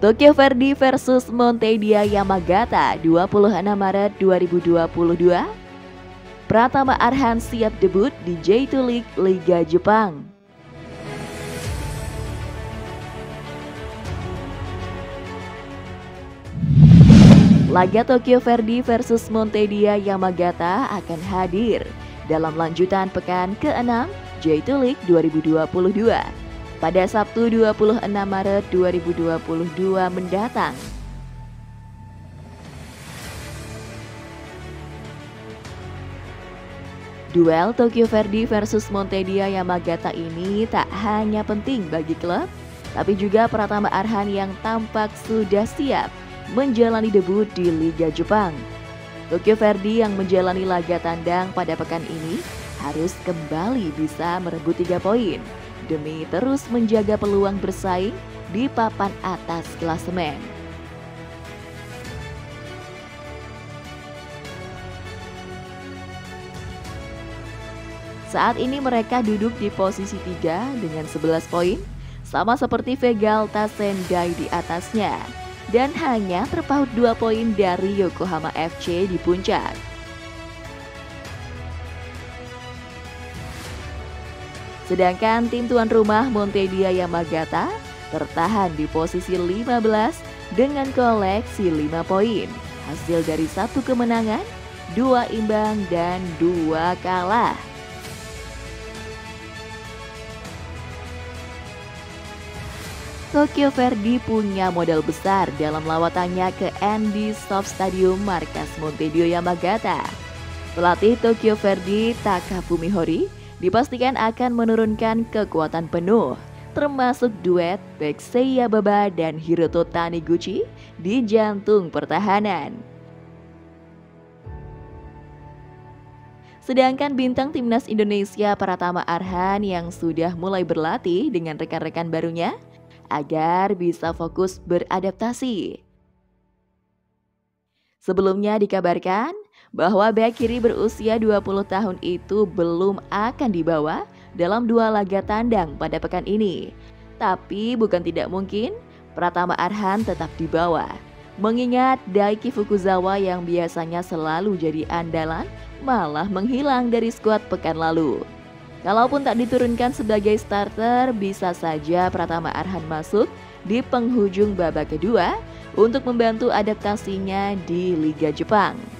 Tokyo Verdy versus Montedia Yamagata 26 Maret 2022. Pratama Arhan siap debut di J2 League Liga Jepang. Laga Tokyo Verdy versus Montedia Yamagata akan hadir dalam lanjutan pekan ke-6 J2 League 2022 pada Sabtu 26 Maret 2022 mendatang. Duel Tokyo Verdy versus Montedia Yamagata ini tak hanya penting bagi klub, tapi juga Pratama Arhan yang tampak sudah siap menjalani debut di Liga Jepang. Tokyo Verdy yang menjalani laga tandang pada pekan ini harus kembali bisa merebut 3 poin demi terus menjaga peluang bersaing di papan atas klasemen. Saat ini mereka duduk di posisi 3 dengan 11 poin, sama seperti Vegalta Sendai di atasnya, dan hanya terpaut 2 poin dari Yokohama FC di puncak. Sedangkan tim tuan rumah Montedia Yamagata tertahan di posisi 15 dengan koleksi 5 poin, hasil dari 1 kemenangan, 2 imbang, dan 2 kalah. Tokyo Verdy punya modal besar dalam lawatannya ke Andy Stop Stadium markas Montedia Yamagata. Pelatih Tokyo Verdy Takafumi Hori dipastikan akan menurunkan kekuatan penuh, termasuk duet bek Seiya Baba dan Hiroto Taniguchi di jantung pertahanan. Sedangkan bintang timnas Indonesia Pratama Arhan yang sudah mulai berlatih dengan rekan-rekan barunya agar bisa fokus beradaptasi. Sebelumnya dikabarkan bahwa bek kiri berusia 20 tahun itu belum akan dibawa dalam 2 laga tandang pada pekan ini. Tapi bukan tidak mungkin Pratama Arhan tetap dibawa, mengingat Daiki Fukuzawa yang biasanya selalu jadi andalan malah menghilang dari skuad pekan lalu. Kalaupun tak diturunkan sebagai starter, bisa saja Pratama Arhan masuk di penghujung babak kedua untuk membantu adaptasinya di Liga Jepang.